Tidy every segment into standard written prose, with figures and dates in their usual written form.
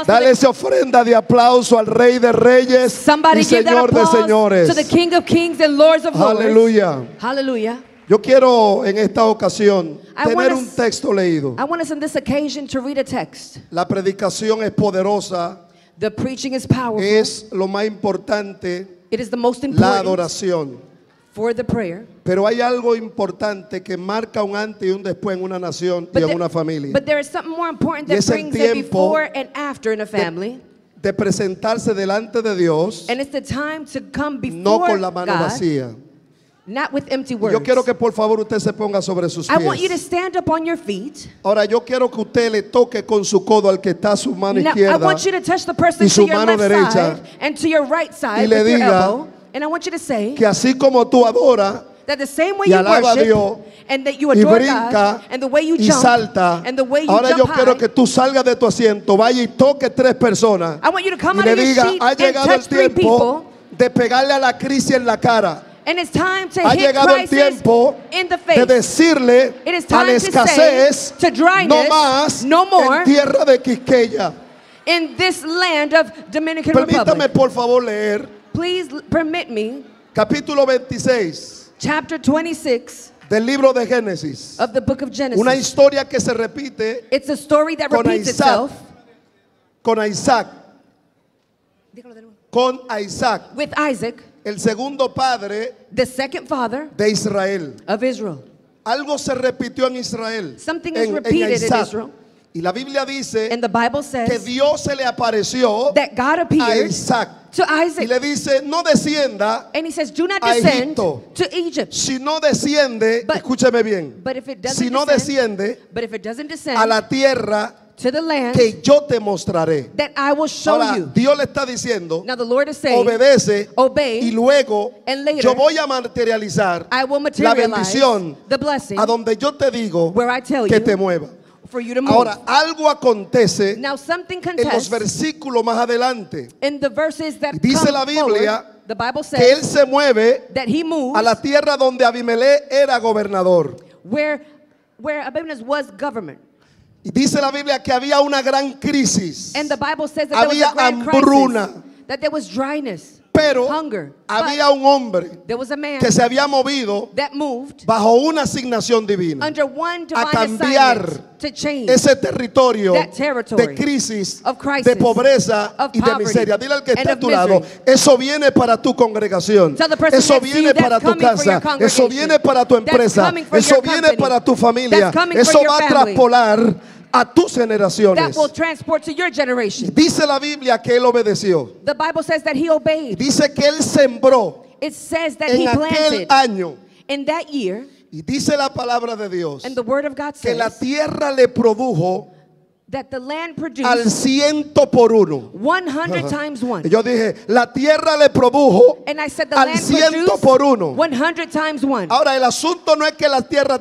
Dale esa ofrenda de aplauso al Rey de Reyes Somebody y give that Señor de applause señores. to the King of Kings and Lords of Lords. Aleluya. Hallelujah. Yo quiero en esta ocasión I tener want un us- texto leído. I want us on this occasion to read a text. La predicación es poderosa, The preaching is powerful. es lo más importante, It is the most la important adoración. for the prayer. Pero hay algo importante que marca un antes y un después en una nación y en una familia. But there is something more important Y that es el brings it tiempo before and after in a family. De presentarse delante de Dios, And it's the time to come no before con la mano God, vacía. not with empty words. Yo quiero que por favor usted se ponga sobre sus I want you to pies. stand up on your feet. Ahora yo quiero que usted le toque con su codo al que está a su mano Now, I izquierda want you to touch the person y to su your mano left derecha side and to your right side le with your diga elbow. And I want you to say que así como tú adoras that the same way y you alaba a worship Dios and that you y adore brinca God and the way you y jump salta, and the way you ahora yo jump quiero high, que tú salgas de tu asiento, vaya y toque 3 personas I want you to come y out le of your diga, seat ha and llegado el touch 3 tiempo people. de pegarle a la crisis en la cara. And it's time to Ha hit llegado el crisis tiempo in the de face. decirle It is a time la to escasez, say to dryness, no más no more en tierra de Quisqueya. in this land of Dominican Permítame Republic. por favor leer Please permit me, capítulo 26 chapter 26 del libro de Génesis. of the book of Genesis. Una historia que se repite It's a story that con repeats Isaac, itself. con Isaac, con Isaac, With Isaac, el segundo padre the second father de Israel. of Israel. Algo se repitió en Israel, Something is en repeated in Isaac. Israel. Y la Biblia dice And the Bible que says Dios se le apareció that God a appeared Isaac to y Isaac. le dice, no descienda, And he says, do not a descend Egipto. to Egypt. si no desciende, But- escúcheme bien, But if it doesn't si no descend, desciende but if it doesn't a descend la tierra to the land que yo te mostraré. that I will show Ahora, you. Dios le está diciendo, Now the Lord is saying, obedece obey, y luego and later yo voy a materializar I will la materialize bendición the blessing a donde yo te digo where I tell que you te mueva. for you to move. Ahora, algo acontece Now something en los contests versículos más adelante in the verses that Y dice come la Biblia forward. The Bible que él says se mueve that he moves a la tierra donde Abimelech era gobernador. where Abimelech was government. Y dice la Biblia que había una gran crisis, And the Bible says that there was había a grand hambruna, crisis, that there was dryness, pero hunger. había un hombre There was a man que se había movido that moved bajo una asignación divina under one divine cambiar assignment to change ese territorio that territory de crisis, of crisis, de pobreza of y de poverty, miseria. Dile al que and está a of tu lado, misery. eso viene para tu congregación, Tell the person eso next to you, viene that's para tu coming for your casa, eso congregation. viene para tu That's empresa, coming for eso your viene company. para tu familia, That's coming eso for your va a family. traspolar a tus that generaciones. will transport to your generation. Dice la Biblia que él obedeció. The Bible says that he obeyed. Dice que él sembró It says that en he aquel planted año. in that year, Y dice la palabra de Dios and the word of God que la says tierra le produjo that the land al produced 100 por 1. 100 times one. Yo dije, la tierra le produjo And I said the al land 100 produced por 1. 100 times one. Ahora, el asunto no es que la tierra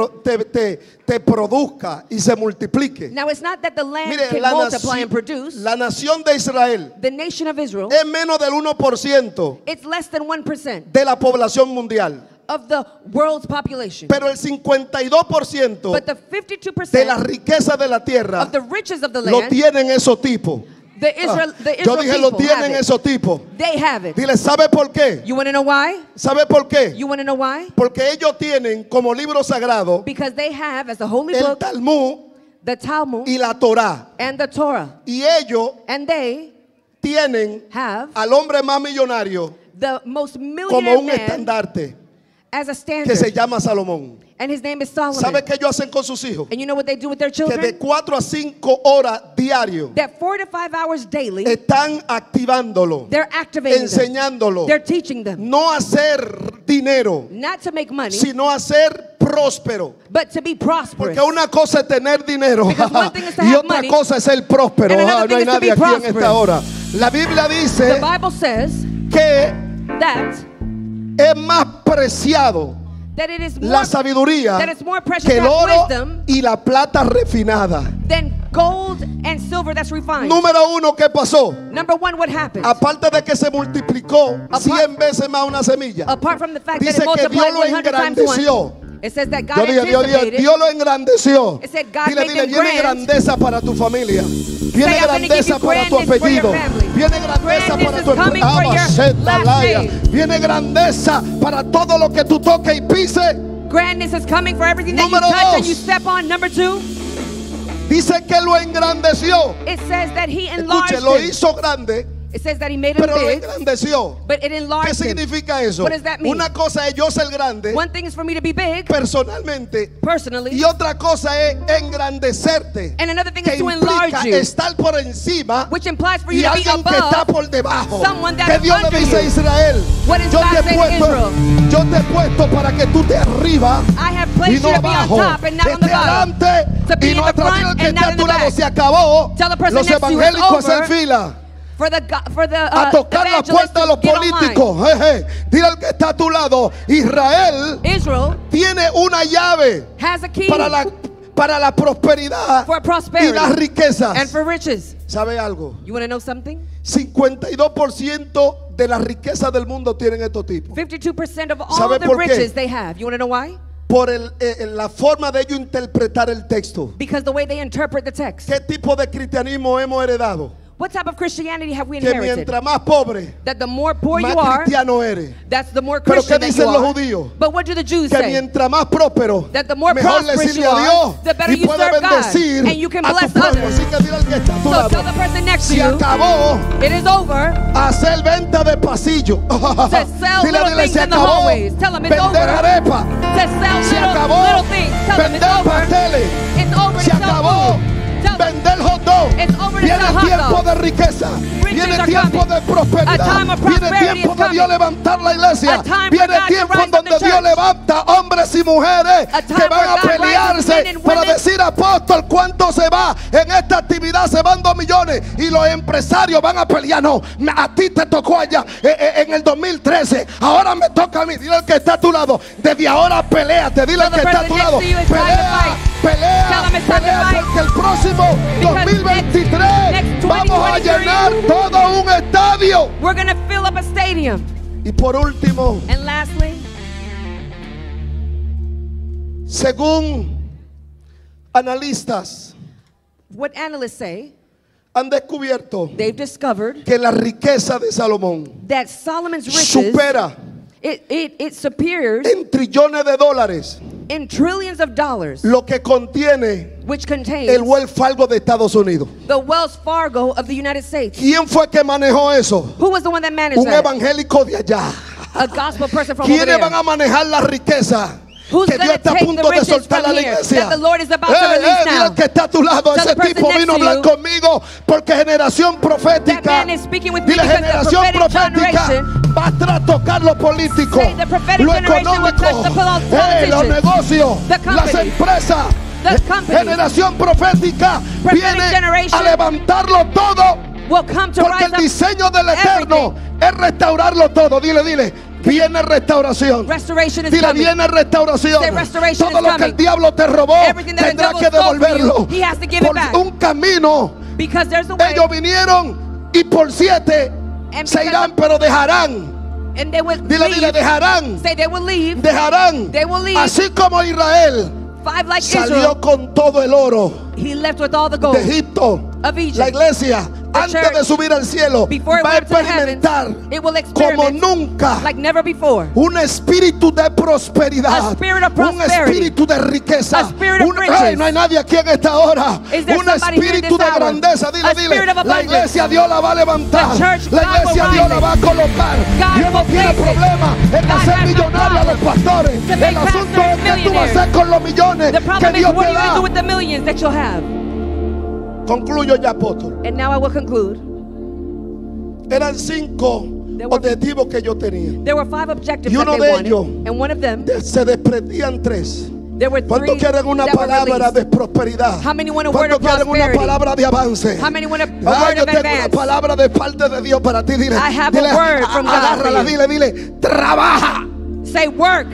te produzca y se multiplique. Now it's not that the land Mire, can multiply and produce. la nación de Israel The nation of Israel, es menos del 1% it's less than 1% de la población mundial. of the world's population. Pero el 52% But the de la 52% riqueza de la tierra of the riches of the lo land, tienen esos tipos. the Israel Yo dije, lo people have tienen it. esos tipos. They have it. Dile, ¿sabe por qué? You want to know why? ¿Sabe por qué? You want to know why? Porque ellos tienen como libro sagrado Because they have as the holy el book Talmud the Talmud y la Torá. and the Torah. Y ellos And they tienen have al hombre más millonario the most como millionaire un man estandarte as a que standard. se llama Salomón. And his name is Solomon. ¿Sabe qué ellos hacen con sus hijos? And you know what they do with their Que de children? 4 a 5 horas diario That 4 to 5 hours daily, están activándolo, they're activating them. enseñándolo. They're teaching them. No a hacer dinero, Not to make money, sino a ser próspero. but to be prosperous. Porque una cosa es tener dinero Because one thing is to y have otra money, cosa es ser próspero. and another No hay thing is to be nadie aquí en prosperous. esta hora. La Biblia The dice Bible says que that es más preciado it is more, la sabiduría that it's more precious que to el have oro wisdom y la plata refinada. than gold and silver that's refined. Número uno, ¿qué pasó? Number one, what happened? Aparte de que se multiplicó 100 veces más una semilla, Apart from the fact that dice it que Dios multiplied lo 100 times one, engrandeció It says that Yo God dije, anticipated. Dios lo engrandeció. It said God Dile, made dile, them viene grand. grandeza para tu familia. Viene Say, I'm gonna give grandeza you para tu grandness for your apellido. family. Viene grandeza Grandness para is tu coming for your last name. Viene grandeza para todo lo que tú toques y pises. Grandness is coming for everything that you Número touch and dos. you step on. Number 2, Dice que lo engrandeció. it says that he enlarged Escuche, lo him. hizo grande, It says that he made him pero lo big, engrandeció. but it ¿Qué enlarged him. significa eso? What does that mean? Una cosa es yo ser grande One thing is for me to be big, personalmente personally, y otra cosa es engrandecerte, and another thing que is to implica enlarge you, estar por encima which implies for y you to be alguien que está above por debajo. someone that's Que Dios le under dice a you. Israel, What does yo God te he say to puesto, Israel? yo te he puesto para que tú te arriba I have y placed no you to be on abajo, top and not on the esté bottom. adelante To be y in no the atrás. front Dile al que and está not a in tu the lado, back. se acabó. Tell the person Los next to you it's evangélicos over. en fila. For the A tocar la puerta de los políticos. Dile al que está a tu lado, Israel Israel tiene una llave has a key para la prosperidad for y prosperity las riquezas. and for riches. ¿Sabe algo? You want to know something? 52% de las riquezas del mundo tienen estos tipos. 52% of all ¿Sabe the por qué? riches they have. You want to know why? Por la forma de ellos interpretar el texto. Because the way they interpret the text. ¿Qué tipo de cristianismo hemos heredado? What type of Christianity have we Que inherited? mientras más pobre, That the more poor más you are, cristiano eres. that's the more Pero Christian ¿qué that dicen you los are. judíos? But what do the Jews Que say? mientras más próspero, That the more mejor le prosperous sirve you a are, Dios the better y you puede serve God, bendecir and you can a tu bless pueblo. others. Así que dile al que está a tu So lado, tell the person next to se you, acabó it is over hacer venta de pasillo. to sell little things se in the acabó hallways. Tell them it's vender over arepa. to sell Se acabó little things. Tell them it's vender over. pasteles. It's over Se to sell acabó food. Tell them vender hot dog. It's over to Viene sell hot tiempo dogs. de riqueza. Riches Viene are tiempo coming. de prosperidad. A time of Viene prosperity tiempo is de Dios coming. levantar la iglesia. A time for Viene God to tiempo rise en up the donde Dios church. levanta hombres y mujeres A time que van a where God rises pelearse men and para women. decir, apóstol, ¿cuánto se va? En esta actividad se van 2 millones y los empresarios van a pelear. No, a ti te tocó allá en el 2013. Ahora me toca a mí. Dile al que está a tu lado. Desde ahora peleate. Dile al que está a tu lado. Pelea, pelea, pelea, porque el próximo 2023 vamos a llenar todo un estadio. We're going to fill up a stadium. Y por último, And lastly, según analistas, what analysts say, han descubierto they've discovered que la riqueza de Salomón that Solomon's riches, supera it superiors en trillones de dólares in trillions of dollars, lo que contiene which contains el Wells Fargo de Estados Unidos. the Wells Fargo of the United States. ¿Quién fue que manejó eso? Who was the one that managed Un that? evangélico de allá. A gospel person from over ¿Quiénes there. van a manejar la riqueza? Who's Que gonna Dios está a take punto the de riches soltar a from la here iglesia. that the Lord is about to release Mira now? el que está a tu lado. Tell Ese the person tipo next vino a to hablar you. conmigo porque generación profética. That man is speaking with me Dile, because the generación prophetic profética generation, va a trastocar lo político, say the prophetic lo generation will económico, touch the los politicians, negocios, the companies, las empresas. the companies. Generación profética Prophetic viene generation a levantarlo todo. will come to Porque rise el up. diseño del Eterno es restaurarlo todo. Dile, dile. Viene restauración. Restoration is Dile, coming. viene restauración. Say restoration Todo is lo que coming. el diablo te robó Everything that the tendrá devil que stole from devolverlo. you, he has to give it Por back. un camino. Because there's a way, Ellos vinieron y por 7 And se because irán, pero dejarán. and they will Dile, dile, leave. dejarán. Say they will leave. Dejarán. They will leave. Así como Israel 5 like salió Israel, con todo el oro he left with all the de gold Egipto. of Egypt. La iglesia, antes church, de subir al cielo, Before it va a went to the heavens, experimentar it will como experiment nunca like never before. un espíritu de prosperidad, A spirit of un prosperity. espíritu de riqueza. A spirit of riches. Ay, no hay nadie aquí en esta hora. Is there Un somebody here in espíritu this de hour? grandeza. Dile, A dile. spirit of La abundance. iglesia Dios la va a levantar. The church, La God iglesia will Dios rise la it. va a colocar. God Dios no will tiene place it. problema en God hacer has no millonarios a los problem pastores. to make El asunto pastors es que tú vas a millionaires. hacer con los millones The que problem is, Dios what te are you going to do da. with the millions that you'll have? Concluyo ya, apóstol. And now I will conclude. Eran 5 There were- objetivos que yo tenía. There were 5 objectives Y that uno they de wanted, ellos, and one of them, Se desprendían 3. there were 3 ¿Cuántos quieren una that were palabra released. de prosperidad? How many want a word ¿Cuántos of quieren una prosperity? palabra de avance? How many want a Ah, word yo of tengo una advance? palabra de parte de Dios para ti. Dile, I have a dile, word from God for agárrala, you. dile, dile, trabaja. Say work.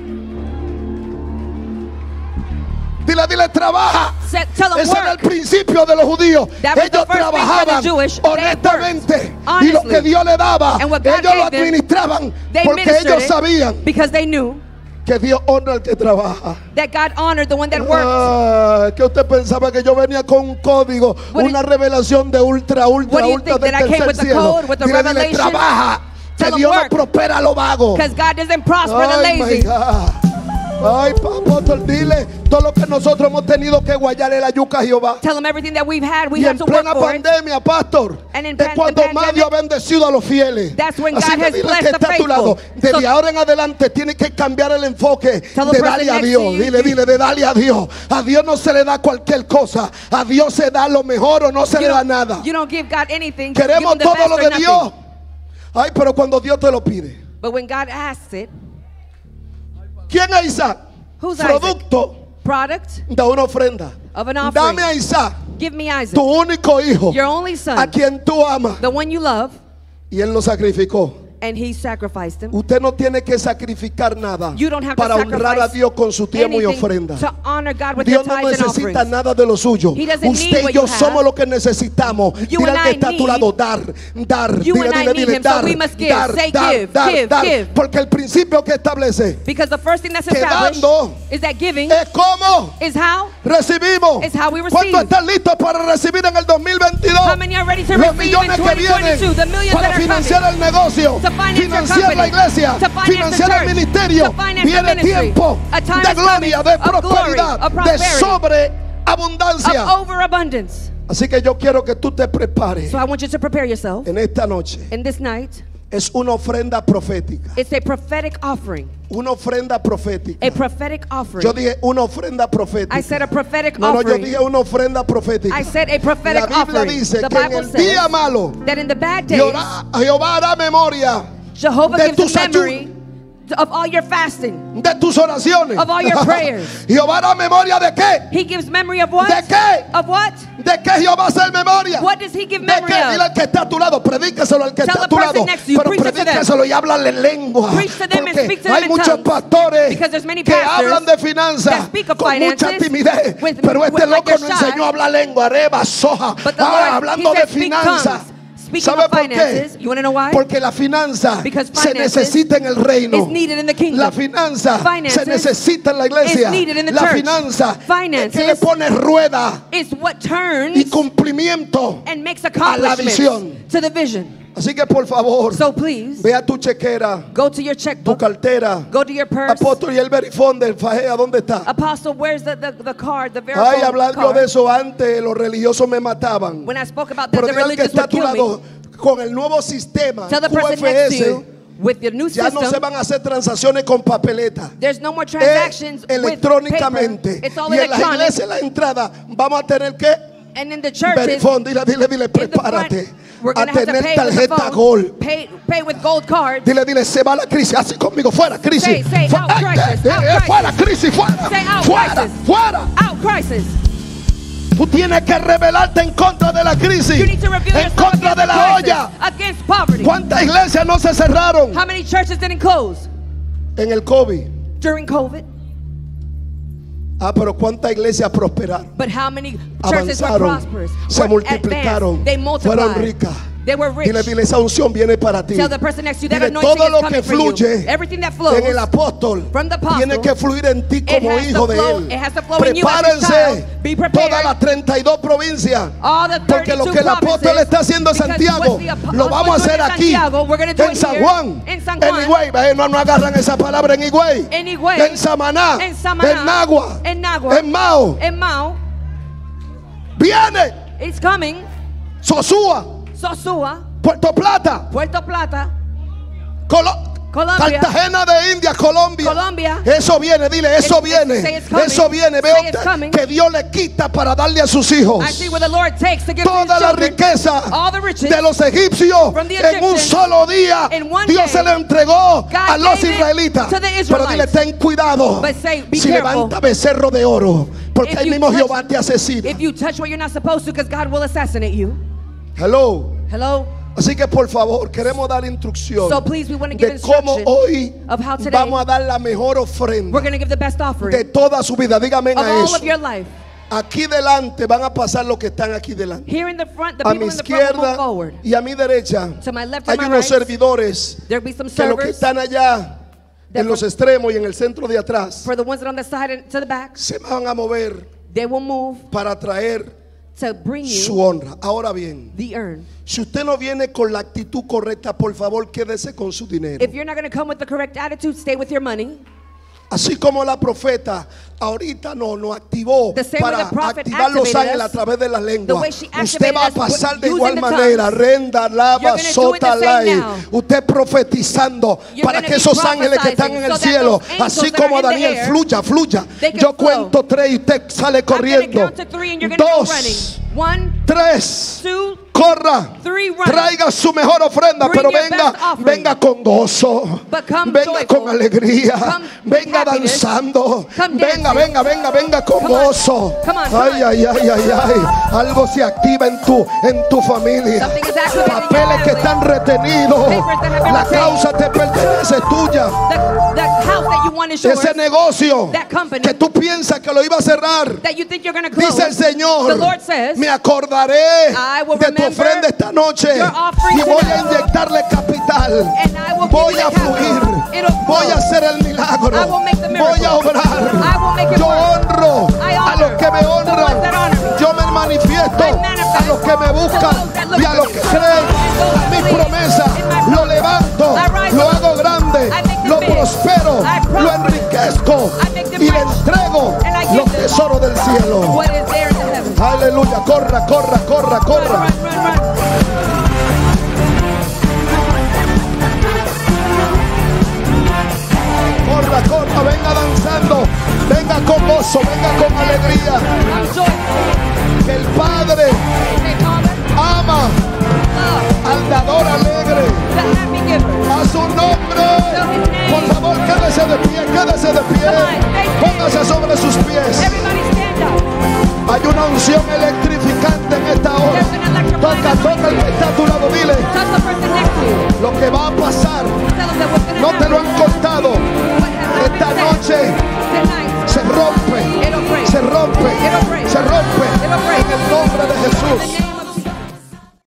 Dile, dile, trabaja. Tell them Ese era el work. principio de los judíos. That was the Ellos first thing for the trabajaban Jewish. They honestamente. worked Y lo honestly. que Dios le daba, And what God ellos lo gave them, administraban They porque ministered ellos it sabían because they knew que Dios honra al que trabaja. that God honored the one that worked. Que usted pensaba que yo venía con un código, What una revelación de ultra What do you think, del that I came tercer with the cielo. code, with the Dile, revelation? trabaja, que Tell 'em Dios no work. prospera a lo vago. Because God doesn't prosper the Ay, my lazy. God. Ay, apóstol, dile todo lo que nosotros hemos tenido que guayarle la yuca a Jehová. Tell them everything that we've had, we Y had en to work plena for it. pandemia, pastor, And in es cuando the más pandemic, Dios ha bendecido a los fieles. that's when Así God que has dile blessed que the está a tu lado. faithful. Desde So- ahora en adelante tiene que cambiar el enfoque Tell the de person darle a next to Dios. you. Dile, de darle a Dios. A Dios no se le da cualquier cosa. A Dios se da lo mejor o no se le da nada. You don't give God anything. Just give Queremos him the todo best lo or de nothing. Dios. Ay, pero cuando Dios te lo pide. But when God asks it, ¿Quién es Isaac? who's Isaac? Producto Product de una ofrenda. of an offering. Dame a Isaac, Give me Isaac, tu único hijo, your only son, a quien tú amas. the one you love, Y él lo sacrificó. and he sacrificed him. Usted no tiene que sacrificar nada You don't have to para honrar a sacrifice Dios con su tiempo y anything ofrenda. to honor God with Dios your no tithes and necesita offerings. nada de lo suyo. He doesn't need Usted y what yo you have. somos lo que necesitamos. You Dile and al que I está a tu need- lado, dar. You Dile, and I dile, need dile, him, so dar, we must give. dar, Say dar, give, dar, give, dar. give. Porque el principio que establece Because the first thing that's Que established dando is that giving es como is how. recibimos. It's how we receive. ¿Cuántos están listos para recibir en el 2022? How many are ready to Los receive in millones que vienen 2022? The millions para that are financiar coming. el negocio, To finance your financiar la company, iglesia, to finance financiar the el church, ministerio. to finance the Viene ministry. tiempo A time de is gloria, de coming, of glory, prosperidad, of de prosperity, sobreabundancia. Of overabundance. Así que yo quiero que tú te prepares So I want you to prepare yourself. en esta noche. In this night, Es una ofrenda profética. it's a prophetic offering. Una ofrenda profética. A prophetic offering. Yo dije una ofrenda profética. I said a prophetic No, yo offering. dije una ofrenda profética. I said a prophetic La Biblia offering. dice The que en Bible el día says malo that in the bad days, Jehová hará memoria Jehovah de gives tus a memory of all your fasting, de tus oraciones. of all your prayers. Jehová hará memoria de qué? He gives memory of what? ¿De qué? Of what? ¿De qué Jehová hace memoria? What does he give ¿De memory qué? Dile of? al que está a tu lado, predícaselo al que Tell está a the tu person lado. next to you, Pero preach it to them. predícaselo y háblale lengua. Preach to them and Porque speak to them hay in muchos tongues. pastores Because there's many que pastors hablan de finanzas that speak of con mucha finances timidez. with- Pero este with like loco they're nos shy. enseñó a hablar lengua, reba, soja. But the Lord, Hablando he de said, speak finanzas. tongues. Speaking ¿Sabe of por finances, qué? you want to know why? Porque la finanza Because se finances necesita en el reino. is needed in the kingdom. La finanza Finances se necesita en la iglesia. is needed in the La church. finanza es Finances que le pone rueda It's what turns y cumplimiento. and makes visión. accomplishments to the vision. Así que por favor, So please, ve a tu chequera, go to your tu checkbook, cartera. go to your purse. Apóstol, y el verifón del Fajea, ¿dónde está? Apostle, where's the card, the Ay, verified hablar yo de card? eso antes, los religiosos me mataban. When I spoke about that, Pero the diga al que religious está a would tu kill lado, me. con el nuevo sistema Tell the person next to QFS, you, with your new ya no se system, van a hacer transacciones con papeleta. there's no more transactions with Electrónicamente. paper. It's all Y en las electronic. iglesias, en la entrada, vamos a tener que And in the churches, verifón, dile, in the prepárate front, we're a going to have to tener pay with the tarjeta phone, Gold. pay with gold cards. Dile, se va la crisis. Así conmigo, fuera crisis. Say, out crisis, out Fuera crisis. crisis, fuera. Say, out Fuera, crisis. fuera. Out crisis. Tú tienes que rebelarte en contra de la crisis, You need to reveal en yourself contra against de the la crisis, olla. against poverty. ¿Cuántas iglesias no se cerraron How many churches didn't close en el COVID? during COVID? Pero ¿cuántas iglesias prosperaron? But how many churches were Avanzaron, prosperous? se were multiplicaron, advanced, they fueron multiplied. ricas. They were rich. Dile, esa unción viene para ti. Tell the person next to you that Dile, anointing todo is lo coming que for you. fluye Everything that flows en el apóstol from the apostle, tiene que fluir en ti it como has to hijo de flow- él. it has to flow in you as his Prepárense child. Be prepared. todas las 32 provincias. all the 32 Porque lo que el apóstol provinces, está haciendo en because Santiago what the apo- lo vamos a apostle hacer did in aquí Santiago, we're gonna do en it San here, Juan, in San en Juan. Higüey. No agarran esa palabra en Higüey, En Higüey, en Samaná, en Samaná, en Nagua, en Nagua, en Mao. in Mao. Viene It's coming. Sosúa, Sosúa, Puerto Plata, Puerto Plata, Colombia, Colombia, Cartagena de India, Colombia. Colombia. Eso viene, dile, eso Say viene. it's coming. Eso viene. Say Veo it's coming. que Dios le quita para darle a sus hijos I see what the Lord takes to give to his toda la children. riqueza All the riches de los egipcios. from the En un Egyptians, solo día in one Dios day, se le entregó God a los gave it israelitas. to the Pero dile, Israelites. ten cuidado. But say, be Si careful. levanta becerro de oro, porque If ahí you mismo touch- Jehová te asesina. If you touch what you're not supposed to, because God will assassinate you. Hello. Hello? Así que por favor, queremos dar instrucción So please, we want to give de cómo instruction hoy of how today vamos a dar la mejor ofrenda we're going to give the best offering de toda su vida. Dígame of a all eso. of your life. Aquí delante van a pasar los que están aquí delante. Here in the front, the A people mi in the front will move izquierda forward. y a mi derecha To my left hay and my unos right, servidores there'll be some que los que servers están allá en los extremos y en el centro de atrás, For the ones that are on the side and to the back, se van a mover they will move para traer to bring su you honra. Ahora bien, the urn. si usted no viene con la actitud correcta, por favor quédese con su dinero. If you're not going to come with the correct attitude, stay with your money. Así como la profeta ahorita nos activó The same way para the prophet activar los activated ángeles us, a través de las the lenguas. way she Usted va a activated us pasar de using igual the manera. tongues. Renda, lava, You're gonna do it sota, the same lai. now. Usted profetizando You're para gonna que be esos ángeles que están en el prophesizing so that cielo, those angels así that are como in the Daniel, air, fluya. they can Yo flow. cuento 3 y usted sale I'm going to corriendo. count to 3 and you're going to go running. 2, 1, 3. 2, Corra, 3, run. traiga su mejor ofrenda, Bring pero your venga, best offering. venga con gozo, But come venga joyful. con alegría, Come venga with happiness. danzando, Come venga, dancing. venga con Come on. gozo. Come on, Ay, ay, algo se activa en tu familia. Something is activated in your Papeles que family. están retenidos, Papers that have been la retained. causa te pertenece, es tuya. the house that you want is yours. Ese negocio That company que tú piensas que lo iba a cerrar, that you think you're going to close. dice el Señor, The Lord says, me acordaré I will de tu remember ofrenda esta noche your offering y voy a tonight. inyectarle capital. And I will Voy give you a the capital. fluir, It'll voy flow. a hacer el milagro, I will make the miracle. voy a obrar. I will make it Yo work. honro I a honor los que me the ones honran. that honor me. Yo me manifiesto I manifest a los que me buscan to those that look y a for los me. que creen And those that mi believe promesa. in my Lo promise. levanto, I rise lo up. hago grande, I make them lo big. prospero, I lo prosper. enriquezco I make them y le rich. entrego And I give los them tesoros del cielo. what is there in the heavens. Aleluya, corra. Run. Corra, venga danzando, venga con gozo, venga con alegría. I'm joyful. Que el Padre Say, Father, ama love al dador alegre. the happy giver. A su nombre. Por favor, quédese de pie. Póngase sobre sus pies. Everybody stand up. Hay una unción electrificante en esta hora. There's an electrifying Toca el que está a tu lado, dile. Touch the person next to you. Lo que va a